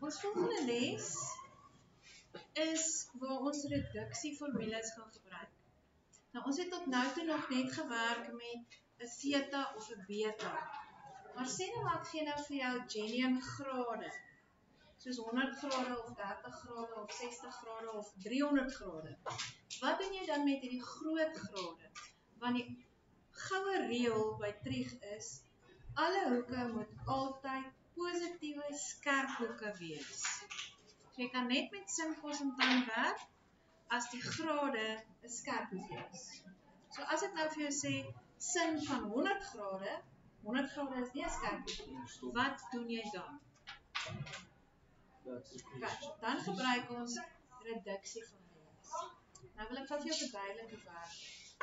Ons volgende les is waar ons reduksieformules gaan gebruik. Nou, ons het tot nou toe nog net gewerk met 'n theta of 'n beta. Maar sê nou maar ek gee nou vir jou Jenny grade. Soos 100 grade of 30 grade of 60 grade of 300 grade. Wat doen jy dan met hierdie groot grade? Want die goue reël by trig is, alle hoeke moet altyd positiewe skerp hoeke wees. So jy kan net met sin, kos en tand werk, as die grade 'n skerp hoek is. So as ek nou vir jou sê, sin van 100 grade is nie 'n skerp hoek nie. Wat doen jy dan? Okay, dan gebruik ons reduksieformules. Nou wil ek vir jou verduidelik hoe werk.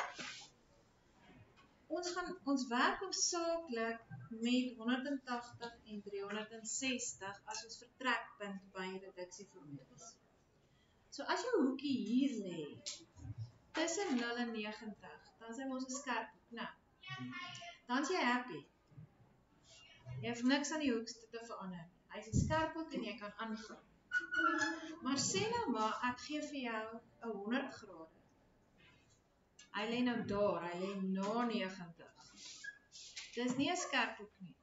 Ons werk hoofsaaklik met 180 en 360 as ons vertrekpunt by reduksieformules. So as jou hoekie hier lê, tussen 0 en 90, dan sê ons 'n skerp hoek. Nou, dan is jy happy. Jy hoef niks aan die hoek te verander. Hy is 'n skerp hoek en jy kan aangaan. Maar sê nou maar, ek gee vir jou 'n 100 grade. Hy lê nou daar, hy lê na 90. Dis nie 'n skerp hoek nie.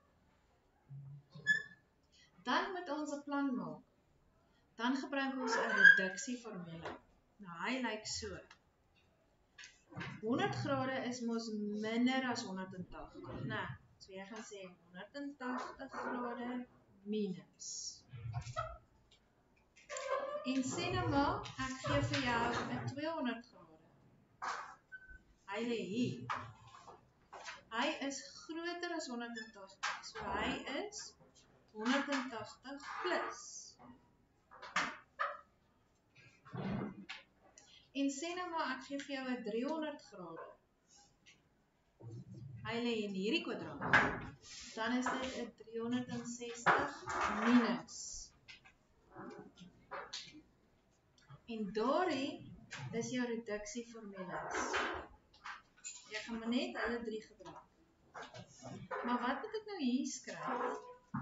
Dan moet ons 'n plan maak. Dan gebruik ons 'n reduksieformule. Nou, hy lyk so. 100 grade is mos minder as 180, né? So jy gaan sê 180 grade minus. En sê nou maar, ek gee vir jou 'n 200 grade. Hy lê hier. Hy is groter as 180, so hy is 180 plus. En sê nou maar, ek gee vir jou 'n 300 grade. Hy lê in hierdie kwadrant. Dan is dit 'n 360 minus. En daardie is jou reduksieformules. Jy gaan maar net hulle 3 gebruik. Maar wat moet ek nou hier skryf?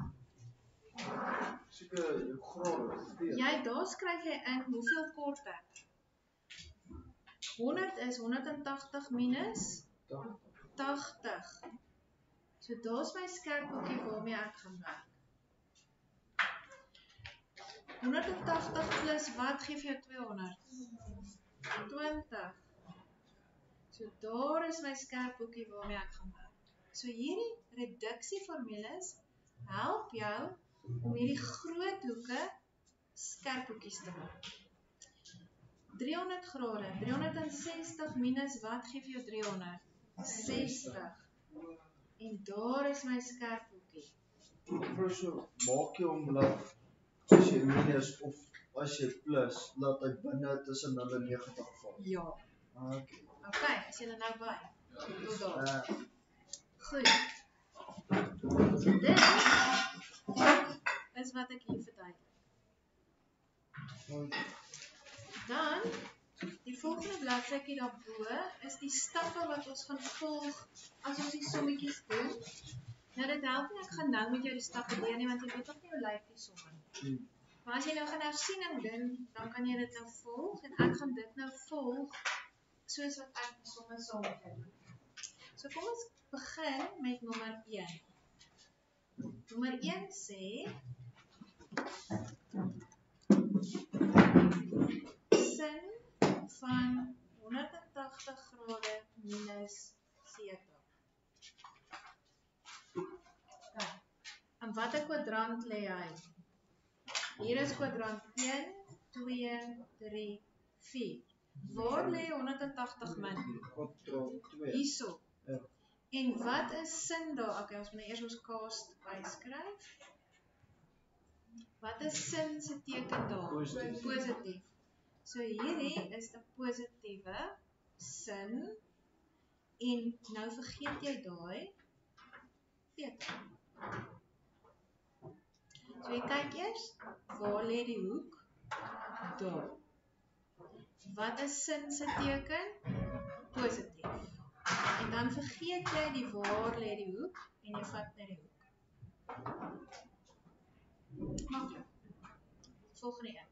Seker jou grade. Daar skryf jy in hoeveel kort ek. 100 is 180 minus 80. So daar's my skerp hoekie waarmee ek gaan werk. 180 plus wat gee vir jou 200? 20. So daar is my skerp hoekie waarmee ek gaan werk. So hierdie reduksieformules help jou om hierdie groot hoeke skerp hoekies te maak. 300 grade, 360 minus wat gee vir jou 300? 60. En daar is my skerp hoekie. So, maak jy hom laat, as jy minus of as jy plus, laat hy binne tussen 0 en 90 val. Ja. Okay, is julle nou by? Tot daar. Goed. Dit is wat ek hier verduidelik. Dan, die volgende bladsytjie daarbo is die stappe wat ons gaan volg as ons die sommetjies doen. Nou dit help nie, ek gaan nou met jou die stappe doen nie, want jy weet nog nie hoe lyk die somme nie. Maar as jy nou gaan hersiening doen, dan kan jy dit nou volg, en ek gaan dit nou volg, soos wat ek die somme saamvoeg. So kom ons begin met nommer 1. Nommer 1 sê, sin van 180 grade minus theta. Okay. En watter kwadrant lê hy? Hier is kwadrant 1, 2, 3, 4. Waar lê 180 min? Hierso. Ja. En wat is sin daar? Okay, ons moet eers ons kaas byskryf. Wat is sin se teken daar? Positief. So hierdie is 'n positiewe sin en nou vergeet jy daai teken. So jy kyk eers, waar lê die hoek? Daar. Wat is sin se teken? Positief. En dan vergeet jy die waar lê die hoek en jy vat net die hoek. Maklik. volgende een.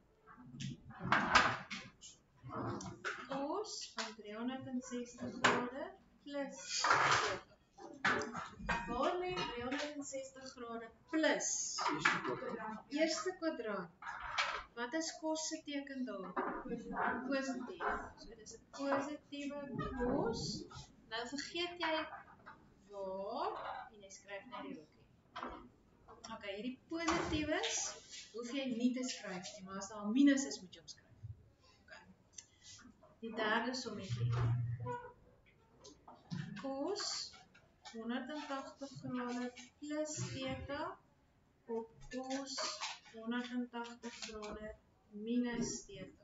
Cos van 360 grade plus 40. Waar lê 360 grade plus? Eerste kwadrant. Wat is cos se teken daar? Positief. So dis 'n positiewe cos. Nou vergeet jy waar en jy skryf net die hoekie. Ok, hierdie positiewes hoef jy nie te skryf nie, maar as daar 'n minus is, moet jy hom skryf. Ok. Die derde sommetjie. Cos 180 grade plus theta op cos 180 grade minus theta.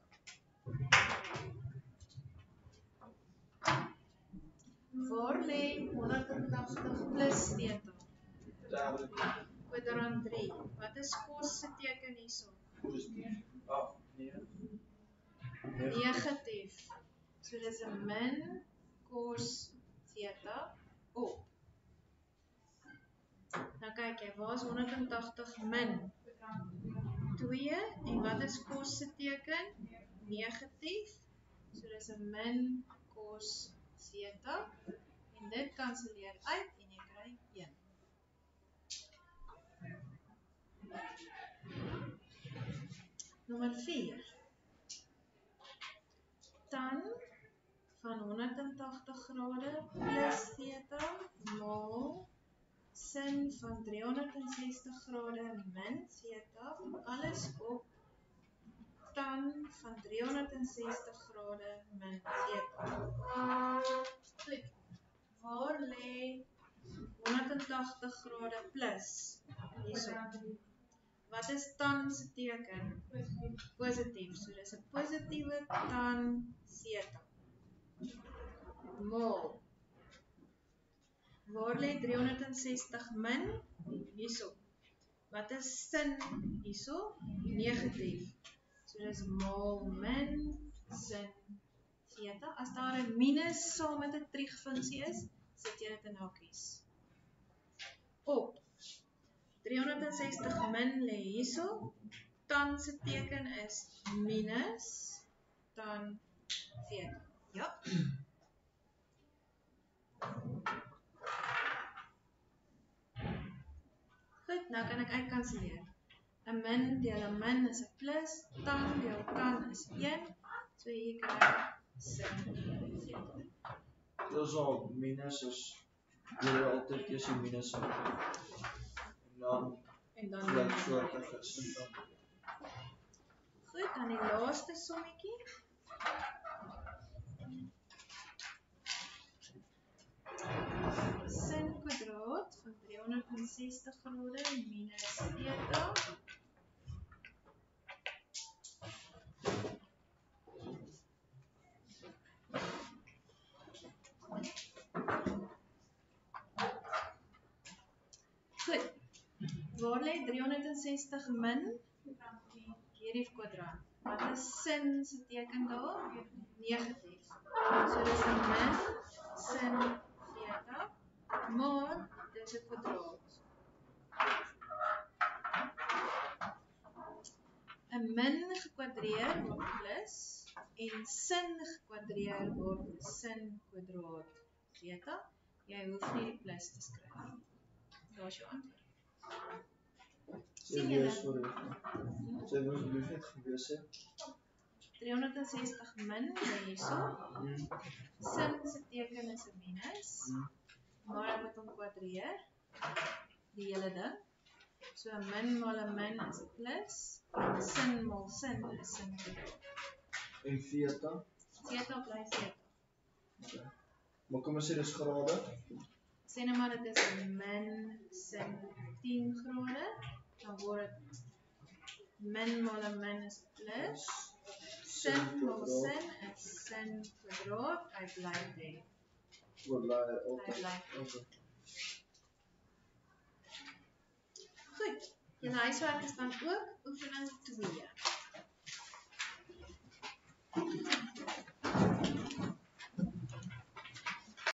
Waar lê 180 plus theta? Kwadrant 3. Wat is cos se teken hierso? Negatief. So dis 'n min cos theta op. Nou kyk jy, waar is 180 min? 2 en wat is cos se teken? Negatief. So dis 'n min cos theta en dit kanselleer uit en jy kry 1. Nommer 4. Tan van 180 grade plus theta maal sin van 360 grade min theta, alles op tan van 360 grade min theta. Goed, waar lê 180 grade plus? Hierso. Wat is tan se teken? Positief. So dis 'n positiewe tan theta. Maal. Waar lê 360 min? Hierso. Wat is sin hierso? Negatief. So dis maal min sin theta. As daar 'n minus saam met 'n triegfunksie is, sit jy dit in hakies. Op 360 min lê hierso. Tan se teken is minus tan theta. Ja. Goed, nou kan ek uitkanselleer. 'n min deel 'n min is 'n plus, tan deel tan is 1. So hier kry sin theta. Dis al minus is jy altyd kies die minus en dan gelijksoortige sin dan. Goed, dan die laaste sommetjie. Sin kwadraat van 360 grade minus theta. Goed, waar lê 360 min? Hierdie kwadrant. Wat is sin se teken daar? Negatief. So dis 'n min sin theta, maar dis 'n kwadraat. 'n min gekwadreer word plus en sin gekwadreer word sin kwadraat theta. Jy hoef nie die plus te skryf nie. Daar's jou antwoord. Sien julle? Sy was asseblief net gewees hè. 360 min hierso. Sin se teken is 'n minus. Maar ek moet hom kwadreer. Die hele ding. So 'n min maal 'n min is 'n plus. En sin maal sin is sin kwadraat. En theta? Theta bly theta. Okay. Maar kom ons sê dis grade. Sê nou maar dit is min sin 10 grade. Dan word dit min maal 'n min is plus. Sin maal sin is sin kwadraat. Hy bly dit. Bly altyd. Okay. Goed. Julle huiswerk is dan ook oefening 2.